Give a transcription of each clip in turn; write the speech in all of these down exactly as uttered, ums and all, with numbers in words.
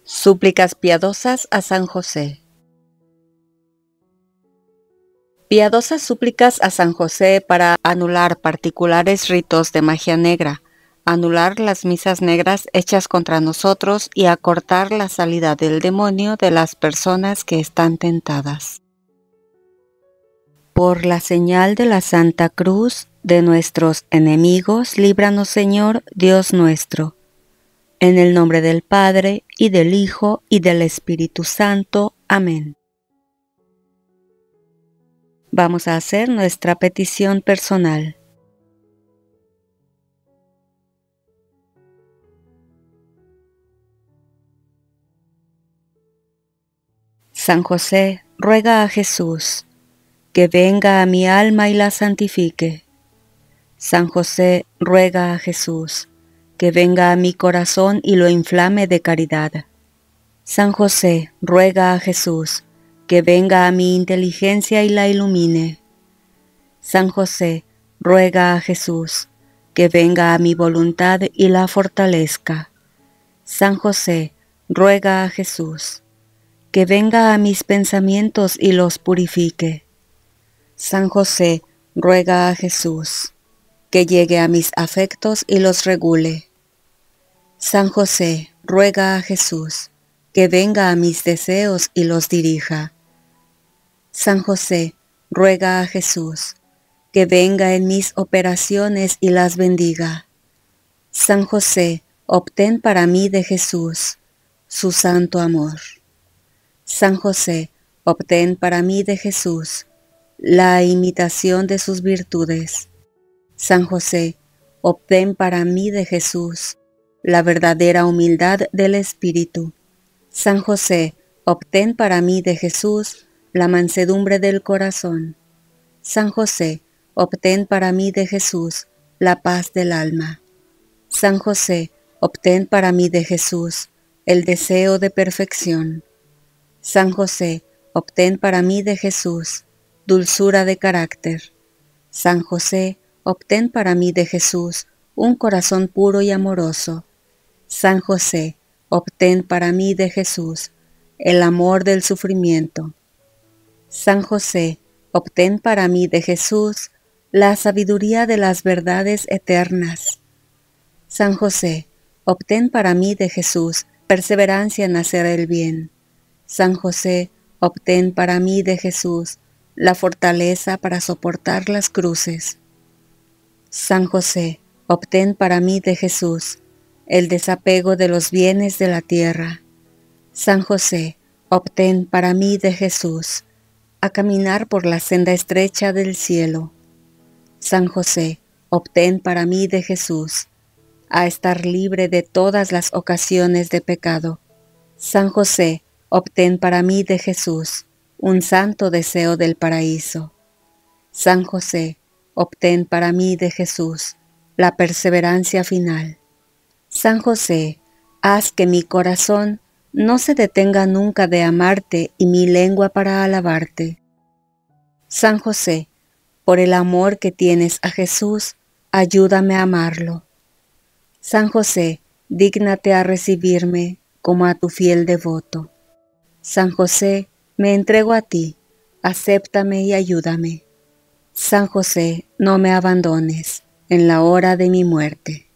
Súplicas piadosas a San José. Piadosas súplicas a San José para anular particulares ritos de magia negra, anular las misas negras hechas contra nosotros y acortar la salida del demonio de las personas que están tentadas. Por la señal de la Santa Cruz de nuestros enemigos, líbranos, Señor, Dios nuestro. En el nombre del Padre, y del Hijo, y del Espíritu Santo. Amén. Vamos a hacer nuestra petición personal. San José, ruega a Jesús, que venga a mi alma y la santifique. San José, ruega a Jesús, que venga a mi corazón y lo inflame de caridad. San José, ruega a Jesús, que venga a mi inteligencia y la ilumine. San José, ruega a Jesús, que venga a mi voluntad y la fortalezca. San José, ruega a Jesús, que venga a mis pensamientos y los purifique. San José, ruega a Jesús, que llegue a mis afectos y los regule. San José, ruega a Jesús, que venga a mis deseos y los dirija. San José, ruega a Jesús, que venga en mis operaciones y las bendiga. San José, obtén para mí de Jesús su santo amor. San José, obtén para mí de Jesús la imitación de sus virtudes. San José, obtén para mí de Jesús la verdadera humildad del espíritu. San José, obtén para mí de Jesús la mansedumbre del corazón. San José, obtén para mí de Jesús la paz del alma. San José, obtén para mí de Jesús el deseo de perfección. San José, obtén para mí de Jesús dulzura de carácter. San José, obtén para mí de Jesús un corazón puro y amoroso. San José, obtén para mí de Jesús el amor del sufrimiento. San José, obtén para mí de Jesús la sabiduría de las verdades eternas. San José, obtén para mí de Jesús perseverancia en hacer el bien. San José, obtén para mí de Jesús la fortaleza para soportar las cruces. San José, obtén para mí de Jesús el desapego de los bienes de la tierra. San José, obtén para mí de Jesús a caminar por la senda estrecha del cielo. San José, obtén para mí de Jesús a estar libre de todas las ocasiones de pecado. San José, obtén para mí de Jesús un santo deseo del paraíso. San José, obtén para mí de Jesús la perseverancia final. San José, haz que mi corazón no se detenga nunca de amarte y mi lengua para alabarte. San José, por el amor que tienes a Jesús, ayúdame a amarlo. San José, dígnate a recibirme como a tu fiel devoto. San José, me entrego a ti, acéptame y ayúdame. San José, no me abandones en la hora de mi muerte.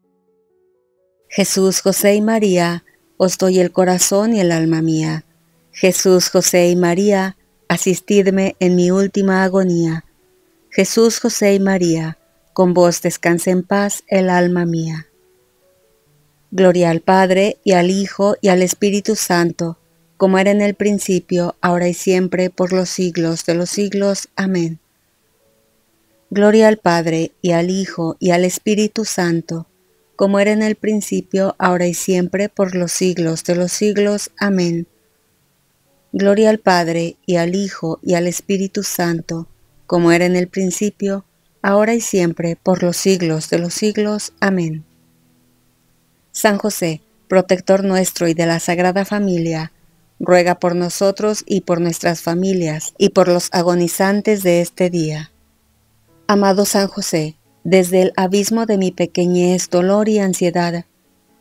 Jesús, José y María, os doy el corazón y el alma mía. Jesús, José y María, asistidme en mi última agonía. Jesús, José y María, con vos descanse en paz el alma mía. Gloria al Padre, y al Hijo, y al Espíritu Santo, como era en el principio, ahora y siempre, por los siglos de los siglos. Amén. Gloria al Padre, y al Hijo, y al Espíritu Santo, como era en el principio, ahora y siempre, por los siglos de los siglos. Amén. Gloria al Padre, y al Hijo, y al Espíritu Santo, como era en el principio, ahora y siempre, por los siglos de los siglos. Amén. San José, protector nuestro y de la Sagrada Familia, ruega por nosotros y por nuestras familias, y por los agonizantes de este día. Amado San José, desde el abismo de mi pequeñez, dolor y ansiedad,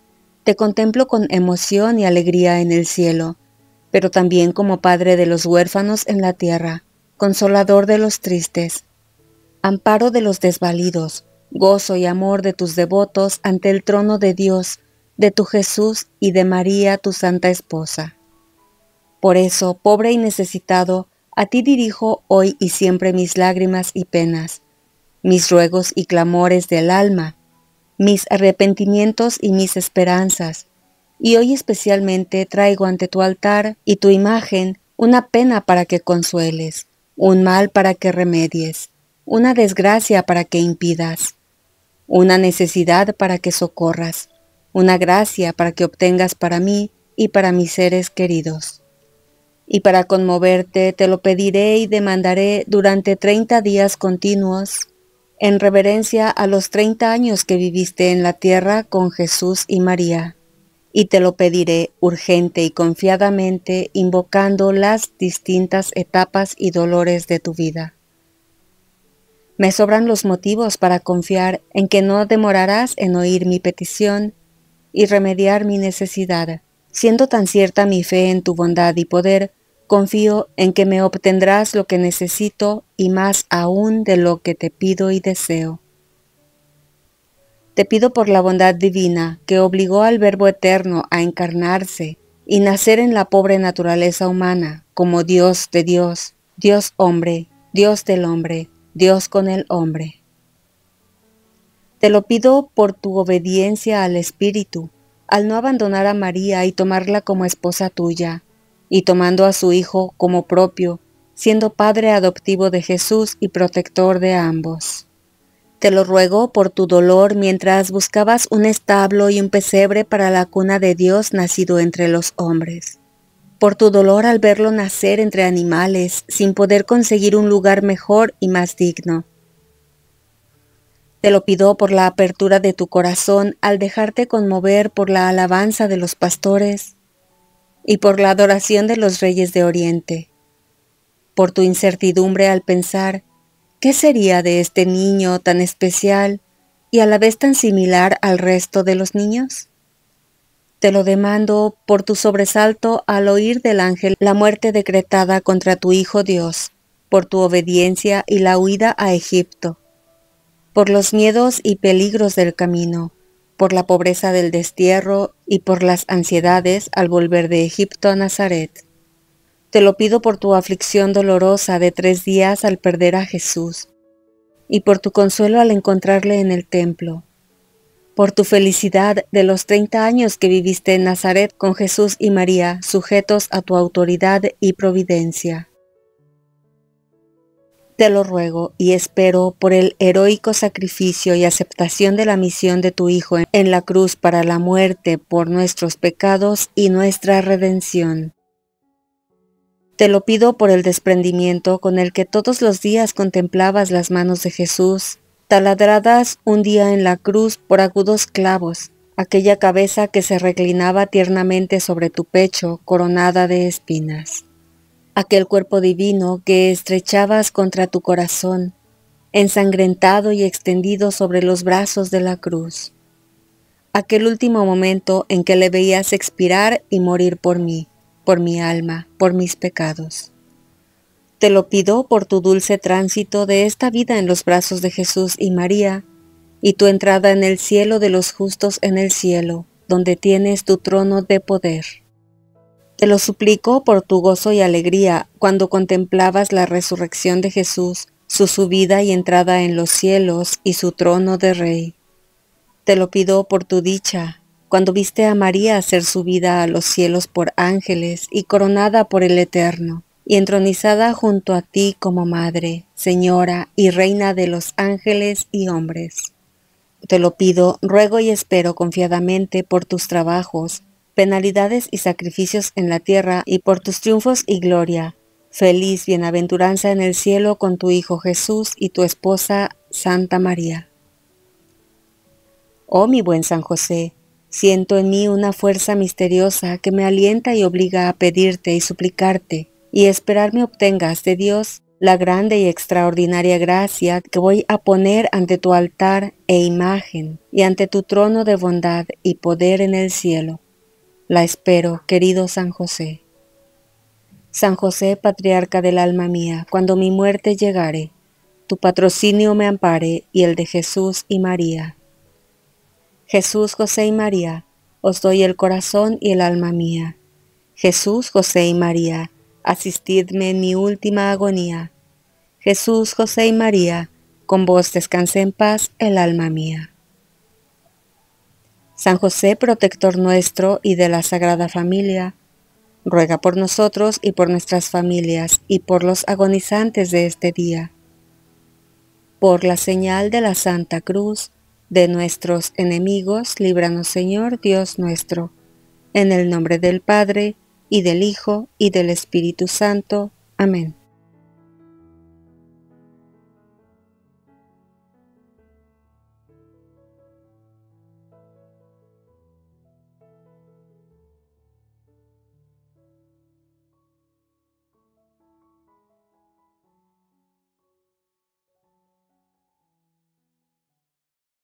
Te contemplo con emoción y alegría en el cielo, pero también como Padre de los huérfanos en la tierra, Consolador de los tristes, amparo de los desvalidos, gozo y amor de tus devotos ante el trono de Dios, de tu Jesús y de María, tu santa esposa. Por eso, pobre y necesitado, a ti dirijo hoy y siempre mis lágrimas y penas, mis ruegos y clamores del alma, mis arrepentimientos y mis esperanzas, y hoy especialmente traigo ante tu altar y tu imagen una pena para que consueles, un mal para que remedies, una desgracia para que impidas, una necesidad para que socorras, una gracia para que obtengas para mí y para mis seres queridos. Y para conmoverte te lo pediré y demandaré durante treinta días continuos, en reverencia a los treinta años que viviste en la tierra con Jesús y María, y te lo pediré urgente y confiadamente, invocando las distintas etapas y dolores de tu vida. Me sobran los motivos para confiar en que no demorarás en oír mi petición y remediar mi necesidad. Siendo tan cierta mi fe en tu bondad y poder, confío en que me obtendrás lo que necesito y más aún de lo que te pido y deseo. Te pido por la bondad divina que obligó al Verbo eterno a encarnarse y nacer en la pobre naturaleza humana como Dios de Dios, Dios hombre, Dios del hombre, Dios con el hombre. Te lo pido por tu obediencia al Espíritu, al no abandonar a María y tomarla como esposa tuya, y tomando a su Hijo como propio, siendo Padre adoptivo de Jesús y protector de ambos. Te lo ruego por tu dolor mientras buscabas un establo y un pesebre para la cuna de Dios nacido entre los hombres. Por tu dolor al verlo nacer entre animales sin poder conseguir un lugar mejor y más digno. Te lo pido por la apertura de tu corazón al dejarte conmover por la alabanza de los pastores y por la adoración de los reyes de Oriente. Por tu incertidumbre al pensar, ¿qué sería de este niño tan especial y a la vez tan similar al resto de los niños? Te lo demando por tu sobresalto al oír del ángel la muerte decretada contra tu Hijo Dios, por tu obediencia y la huida a Egipto, por los miedos y peligros del camino, por la pobreza del destierro y por las ansiedades al volver de Egipto a Nazaret. Te lo pido por tu aflicción dolorosa de tres días al perder a Jesús, y por tu consuelo al encontrarle en el templo, por tu felicidad de los treinta años que viviste en Nazaret con Jesús y María, sujetos a tu autoridad y providencia. Te lo ruego y espero por el heroico sacrificio y aceptación de la misión de tu Hijo en la cruz para la muerte por nuestros pecados y nuestra redención. Te lo pido por el desprendimiento con el que todos los días contemplabas las manos de Jesús, taladradas un día en la cruz por agudos clavos, aquella cabeza que se reclinaba tiernamente sobre tu pecho, coronada de espinas. Aquel cuerpo divino que estrechabas contra tu corazón, ensangrentado y extendido sobre los brazos de la cruz. Aquel último momento en que le veías expirar y morir por mí, por mi alma, por mis pecados. Te lo pido por tu dulce tránsito de esta vida en los brazos de Jesús y María, y tu entrada en el cielo de los justos en el cielo, donde tienes tu trono de poder. Te lo suplico por tu gozo y alegría cuando contemplabas la resurrección de Jesús, su subida y entrada en los cielos y su trono de Rey. Te lo pido por tu dicha, cuando viste a María ser subida a los cielos por ángeles y coronada por el Eterno, y entronizada junto a ti como Madre, Señora y Reina de los ángeles y hombres. Te lo pido, ruego y espero confiadamente por tus trabajos, penalidades y sacrificios en la tierra y por tus triunfos y gloria, feliz bienaventuranza en el cielo con tu Hijo Jesús y tu esposa Santa María. Oh mi buen San José, siento en mí una fuerza misteriosa que me alienta y obliga a pedirte y suplicarte, y esperar me obtengas de Dios la grande y extraordinaria gracia que voy a poner ante tu altar e imagen y ante tu trono de bondad y poder en el cielo. La espero, querido San José. San José, patriarca del alma mía, cuando mi muerte llegare, tu patrocinio me ampare y el de Jesús y María. Jesús, José y María, os doy el corazón y el alma mía. Jesús, José y María, asistidme en mi última agonía. Jesús, José y María, con vos descanse en paz el alma mía. San José, protector nuestro y de la Sagrada Familia, ruega por nosotros y por nuestras familias y por los agonizantes de este día. Por la señal de la Santa Cruz de nuestros enemigos, líbranos, Señor Dios nuestro, en el nombre del Padre, y del Hijo, y del Espíritu Santo. Amén.